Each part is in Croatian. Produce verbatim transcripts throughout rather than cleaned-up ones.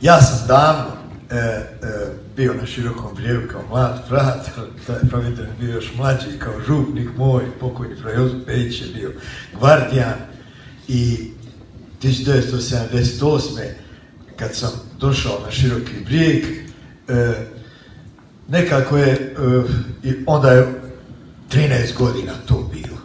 Ja sam davno e, e, bio na Širokom Brijegu kao mlad frat, taj Providan bio još mlađi, kao župnik moj, pokojni fra Jozef Pejić je bio gvardijan i tisuću devetsto sedamdeset osme kad sam došao na Široki Brijeg, e, nekako je, e, onda je trinaest godina to bilo.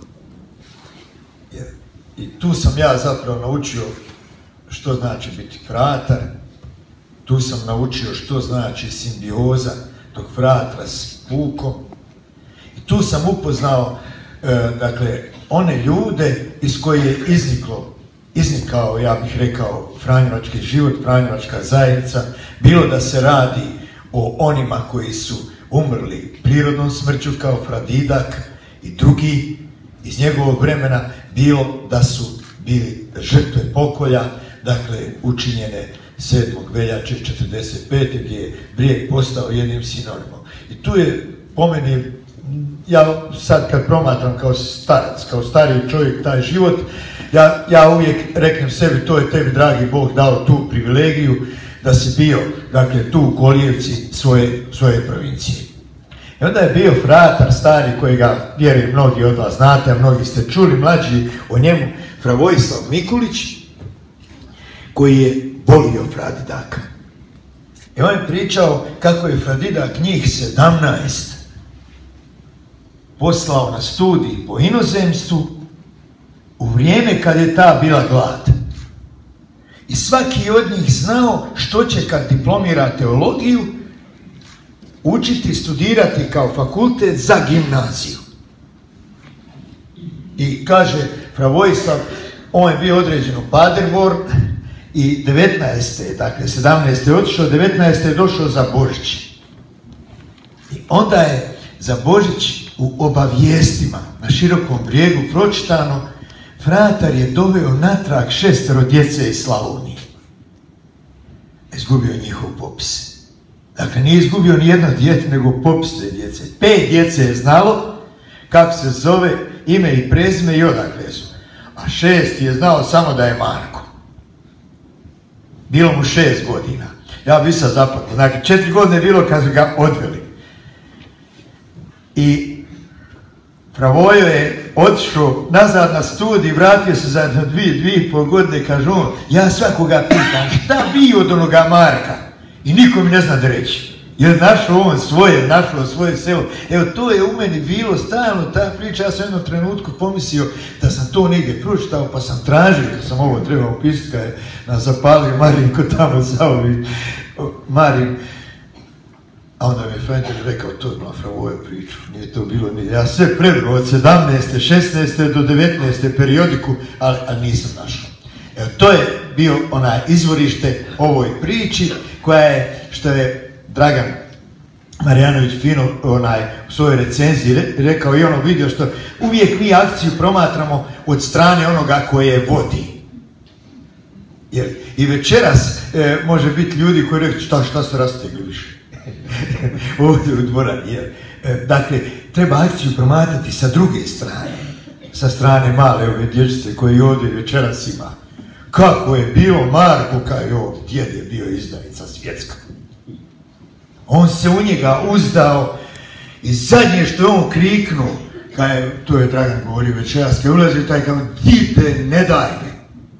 I tu sam ja zapravo naučio što znači biti fratar, tu sam naučio što znači simbioza tog fratra s pukom i tu sam upoznao e, dakle, one ljude iz koje je izniklo, iznikao, ja bih rekao, franjevački život, franjevačka zajednica, bilo da se radi o onima koji su umrli prirodnom smrću kao fra Didak i drugi iz njegovog vremena, bilo da su bili žrtve pokolja, dakle učinjene sedmog veljače četrdeset pete gdje je Brijeg postao jednim sinonimom. I tu je po meni, ja sad kad promatram kao starac, kao stariji čovjek taj život, ja, ja uvijek reknem sebi, to je tebi dragi Bog dao tu privilegiju da si bio, dakle, tu u kolijevci svoje, svoje provincije. I onda je bio fratar stari kojega, vjerujem, mnogi od vas znate, a mnogi ste čuli, mlađi o njemu, fra Vojislav Mikulić, koji je volio fra Didaka. I on je pričao kako je fra Didak njih sedamnaest poslao na studij po inozemstvu u vrijeme kad je ta bila glad. I svaki od njih znao što će kad diplomira teologiju učiti, studirati kao fakultet za gimnaziju. I kaže fra Vojislav, on je bio određen u Paderborn i devetnaeste. dakle sedamnaeste je otišao, devetnaeste je došao za Božić. I onda je za Božić u obavijestima na Širokom Brijegu pročitano, fratar je doveo natrag šestero djece iz Slavonije. Izgubio njihov popis. Dakle, nije izgubio ni jedno dijete, nego popis te djece. Pet djece je znalo kako se zove, ime i prezime i odakle su. A šest je znao samo da je Marko. Bilo mu šest godina. Ja bi sad zapakao. Dakle, četiri godine je bilo kad su ga odveli. I Pravojo je otišao nazad na studij, vratio se za dvije, dvije i pol godine, kaže on, ja svakoga pitam, šta bi od onoga Marka? I niko mi ne zna da reći. Jer našao on svoje, našao svoje selo. Evo, to je u meni bilo stalno ta priča. Ja sam u jednom trenutku pomislio da sam to negdje pročitao, pa sam tražio, kad sam ovo trebao pisati, kad je nas zapalio Marinko tamo zaovi. Marin. A onda mi je Frenkel rekao, to je bila Fravoje priču, nije to bilo nije. Ja sve prebrao od sedamnaeste, šesnaeste do devetnaeste periodiku, ali, ali nisam našao. Evo, to je bio onaj izvorište ovoj priči, koja je, što je Dragan Marjanović fino onaj, u svojoj recenziji rekao i ono vidio, što uvijek mi akciju promatramo od strane onoga koje vodi. Jer i večeras e, može biti ljudi koji rekao, šta, šta se rastegli više? Ovdje u dvorani. Jer, e, dakle, treba akciju promatrati sa druge strane. Sa strane male ove dječice koje ovdje večeras ima. Kako je bio Marko, kao i ovdje, djed je bio izdajica svjetska. On se u njega uzdao i zadnje što je on kriknuo, kada je, to je Dragan govorio večeras, kada je ulazio taj kao, dite, ne daj me.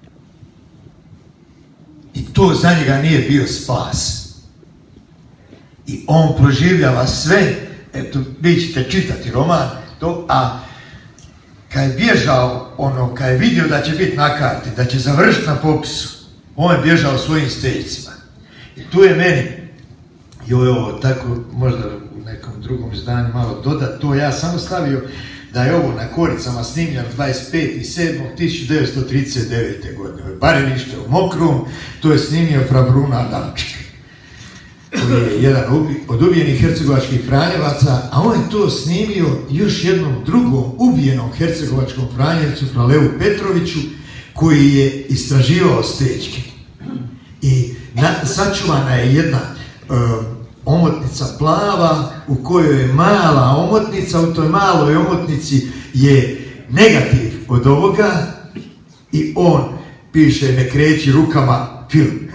I to za njega nije bio spas. I on proživljava sve, eto, vi ćete čitati roman, to, a kad je bježao, ono, kad je vidio da će biti na karti, da će završiti na popisu, on je bježao svojim steljicima. I tu je meni, joj, ovo, tako, možda u nekom drugom izdanju malo dodat to, ja samo stavio da je ovo na Koricama snimljeno dvadeset petog sedmog tisuću devetsto trideset devete. godine. Barem ništa u Mokrom, to je snimio fra Bruno Adamčik, koji je jedan od ubijenih hercegovačkih franjevaca, a on je to snimio još jednom drugom ubijenom hercegovačkom franjevcu, fra Levu Petroviću, koji je istraživao stećke. I na, sačuvana je jedna uh, omotnica plava u kojoj je mala omotnica, u toj maloj omotnici je negativ od ovoga i on piše ne kreći rukama film.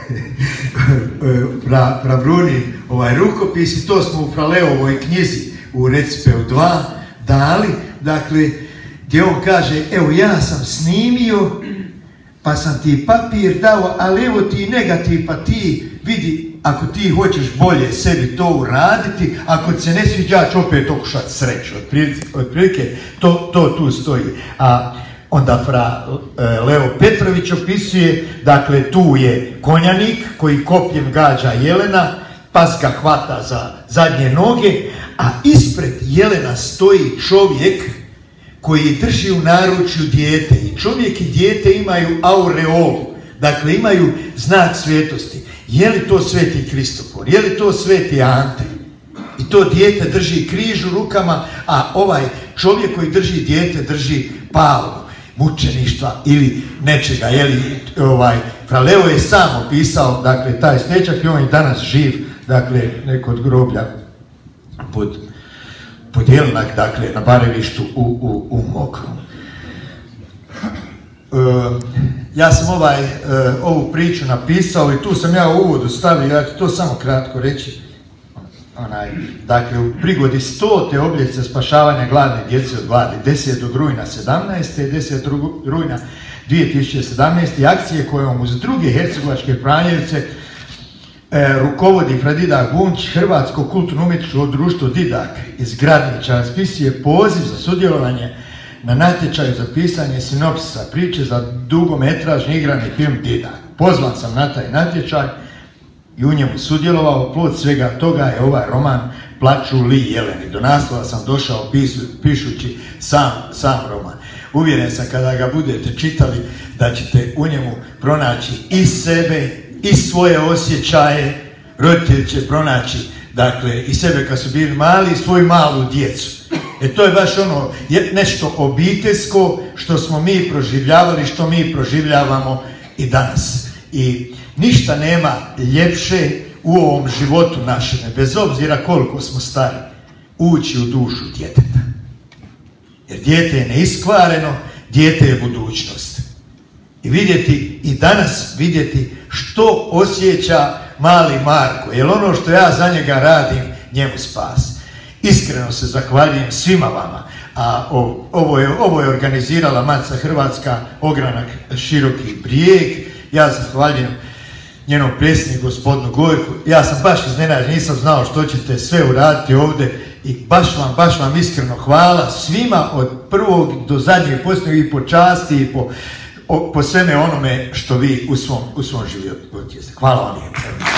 pra, pravruni ovaj rukopis i to smo u Fraleovoj knjizi u Recipeu dva dali, dakle, gdje on kaže, evo ja sam snimio, pa sam ti papir dao, ali evo ti negativ, pa ti vidi, ako ti hoćeš bolje sebi to uraditi, ako ti se ne sviđa, ja ću opet okušati sreću, otprilike to, to tu stoji. A onda fra Leo Petrović opisuje, dakle tu je konjanik koji kopjem gađa jelena, pas ga hvata za zadnje noge, a ispred jelena stoji čovjek koji drži u naručju dijete. I čovjek i dijete imaju aureolu, dakle imaju znak svetosti. Je li to sveti Kristofor, je li to sveti Ante? I to dijete drži križ u rukama, a ovaj čovjek koji drži dijete drži palmu mučeništva ili nečega. Je li, ovaj, Fraleo je sam opisao, dakle, taj stečak i on je danas živ, dakle, neko od groblja pod, pod Jelinak, dakle, na Barevištu u, u, u Mokru. E, ja sam ovaj, e, ovu priču napisao i tu sam ja u uvodu stavio, ja ću to samo kratko reći. Onaj, dakle, u prigodi stote obljetnice spašavanja gladne djece od gladi, desetog rujna sedamnaeste i desetog rujna dvije tisuće sedamnaeste. akcije kojom uz druge hercegovačke Franjevce e, rukovodi fra Didak Bunč, Hrvatsko kulturno-umjetničko društvo Didak iz Gradnića raspisuje poziv za sudjelovanje na natječaju za pisanje sinopsisa priče za dugometražni igrani film Didak. Pozvan sam na taj natječaj i u njemu sudjelovao. Plod svega toga je ovaj roman Plaču li jeleni. Do naslova sam došao pisu, pišući sam, sam roman. Uvjeren sam kada ga budete čitali da ćete u njemu pronaći i sebe i svoje osjećaje. Roditelji će pronaći, dakle, i sebe kad su bili mali i svoju malu djecu. E to je baš ono nešto obiteljsko što smo mi proživljavali, što mi proživljavamo i danas. I ništa nema ljepše u ovom životu našem, bez obzira koliko smo stari, ući u dušu djeteta. Jer dijete je neiskvareno, dijete je budućnost. I vidjeti, i danas vidjeti što osjeća mali Marko, jer ono što ja za njega radim, njemu spas. Iskreno se zahvaljujem svima vama, a ovo je, ovo je organizirala Matica Hrvatska, ogranak Široki Brijeg. Ja zahvaljujem njenom predsjedniku, gospodinu Gojku. Ja sam baš iznenađen, nisam znao što ćete sve uraditi ovdje i baš vam, baš vam iskreno hvala svima od prvog do zadnjeg posljednjeg i po časti i po, po sveme onome što vi u svom, u svom životu. Hvala vam lijepo.